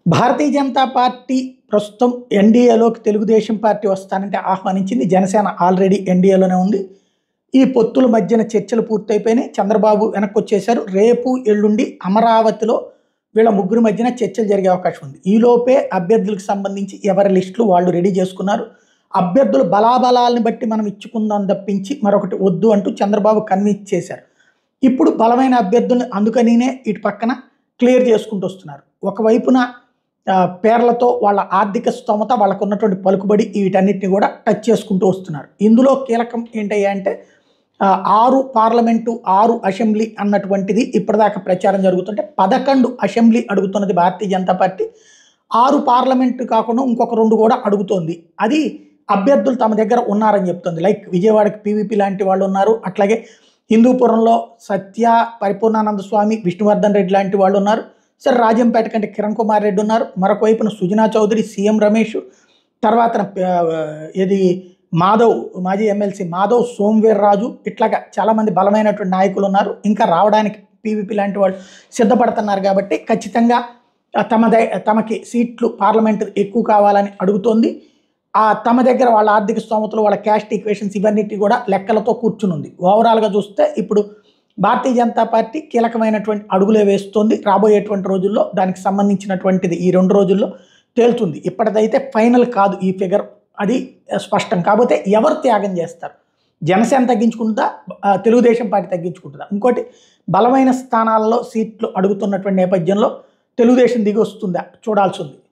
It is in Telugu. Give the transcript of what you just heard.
భారతీయ జనతా పార్టీ ప్రస్తుతం ఎన్డీఏలోకి తెలుగుదేశం పార్టీ వస్తానంటే ఆహ్వానించింది. జనసేన ఆల్రెడీ ఎన్డీఏలోనే ఉంది. ఈ పొత్తుల మధ్యన చర్చలు పూర్తయిపోయినాయి. చంద్రబాబు వెనక్కి వచ్చేశారు. రేపు ఎల్లుండి అమరావతిలో వీళ్ళ ముగ్గురు మధ్యన చర్చలు జరిగే అవకాశం ఉంది. ఈలోపే అభ్యర్థులకు సంబంధించి ఎవరి లిస్టులు వాళ్ళు రెడీ చేసుకున్నారు. అభ్యర్థుల బలాబలాలను బట్టి మనం ఇచ్చుకుందాం తప్పించి మరొకటి వద్దు అంటూ చంద్రబాబు కన్విన్స్ చేశారు. ఇప్పుడు బలమైన అభ్యర్థుల్ని అందుకనినే ఇటు పక్కన క్లియర్ చేసుకుంటూ వస్తున్నారు. ఒకవైపున పేర్లతో వాళ్ళ ఆర్థిక స్తోమత, వాళ్ళకు ఉన్నటువంటి పలుకుబడి, వీటన్నిటిని కూడా టచ్ చేసుకుంటూ వస్తున్నారు. ఇందులో కీలకం ఏంటయ్యా అంటే 6 పార్లమెంటు 6 అసెంబ్లీ అన్నటువంటిది ఇప్పటిదాకా ప్రచారం జరుగుతుంటే 11 అసెంబ్లీ అడుగుతున్నది భారతీయ జనతా పార్టీ. 6 పార్లమెంటు కాకుండా ఇంకొక 2 కూడా అడుగుతోంది. అది అభ్యర్థులు తమ దగ్గర ఉన్నారని చెప్తుంది. లైక్ విజయవాడకి పీవీపీ లాంటి వాళ్ళు ఉన్నారు. అట్లాగే హిందూపురంలో సత్య, పరిపూర్ణానంద స్వామి, విష్ణువర్ధన్ రెడ్డి లాంటి వాళ్ళు ఉన్నారు. సరే, రాజంపేట కంటే కిరణ్ కుమార్ రెడ్డి ఉన్నారు. మరొక వైపున సుజనా చౌదరి, సీఎం రమేష్, తర్వాత ఇది మాధవ్, మాజీ ఎమ్మెల్సీ మాధవ్, సోమవీర్రాజు, ఇట్లాగా చాలామంది బలమైనటువంటి నాయకులు ఉన్నారు. ఇంకా రావడానికి పీవీపీ లాంటి వాళ్ళు సిద్ధపడుతున్నారు. కాబట్టి ఖచ్చితంగా తమకి సీట్లు పార్లమెంట్ ఎక్కువ కావాలని అడుగుతోంది. తమ దగ్గర వాళ్ళ ఆర్థిక స్తోమతలు, వాళ్ళ క్యాస్ట్ ఈక్వేషన్స్ ఇవన్నిటి కూడా లెక్కలతో కూర్చునుంది. ఓవరాల్గా చూస్తే ఇప్పుడు భారతీయ జనతా పార్టీ కీలకమైనటువంటి అడుగులే వేస్తోంది. రాబోయేటువంటి రోజుల్లో దానికి సంబంధించినటువంటిది ఈ 2 రోజుల్లో తేలుతుంది. ఇప్పటిదైతే ఫైనల్ కాదు ఈ ఫిగర్, అది స్పష్టం. కాకపోతే ఎవరు త్యాగం చేస్తారు? జనసేన తగ్గించుకుంటుందా, తెలుగుదేశం పార్టీ తగ్గించుకుంటుందా? ఇంకోటి, బలమైన స్థానాల్లో సీట్లు అడుగుతున్నటువంటి నేపథ్యంలో తెలుగుదేశం దిగి వస్తుందా చూడాల్సి ఉంది.